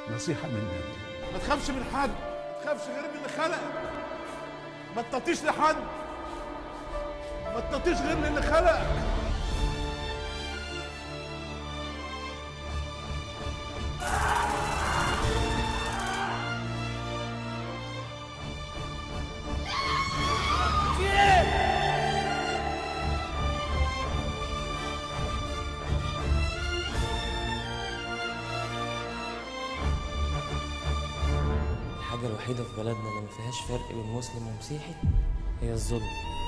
نصيحة منك، ما تخافش من حد، ما تخافش غير من اللي خلقك. ما تطيش لحد، ما تطيش غير من اللي خلقك. الحاجة الوحيدة في بلدنا اللي ما فيهاش فرق بين مسلم ومسيحي هي الظلم.